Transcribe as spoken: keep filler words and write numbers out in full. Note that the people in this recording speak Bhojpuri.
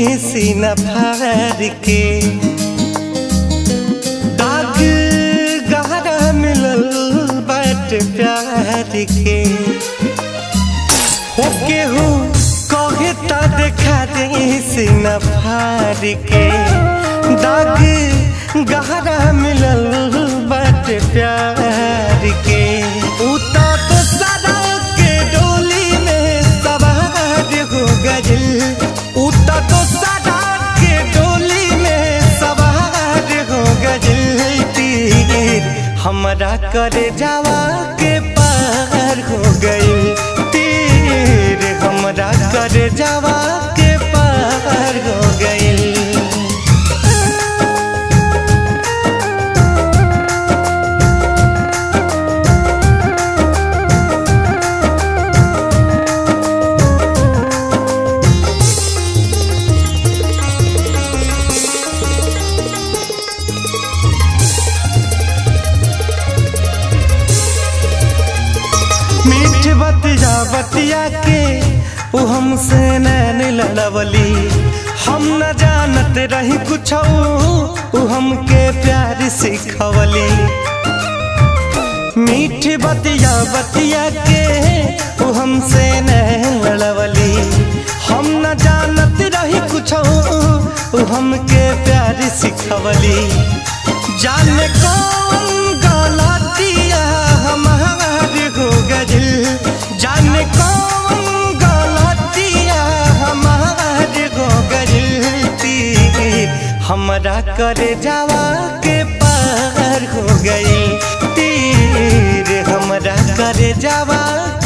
सीना फाड़ के दाग गहरा मिलल बाट प्यार के होके हो कहे ता देखा दे सीना फाड़ के दाग गहरा मिलल बाट प्यार के उता तो सदा के डोली में सवार हो गइल उता तो सदा के डोली में सवार हो गइल तीर हमरा करे जावा के पार हो गइल तीर हमरा करे जावा के पार हो गइल। मीठ बतिया बतिया के वो हमसे नैन लड़वली हम न जानत रही कुछ वो हमके प्यार सिखवली। मीठ बतिया बतिया के वो हमसे नैन लड़वली हम न जानत रही कुछ वो हमके प्यार सिखवली। जाने कौन गलतिया हमारे हो गइल जाने कौन गलतिया हमारे हो गइल तीर हमरा करे जावा के पार हो गइल तीर हमरा करे जावा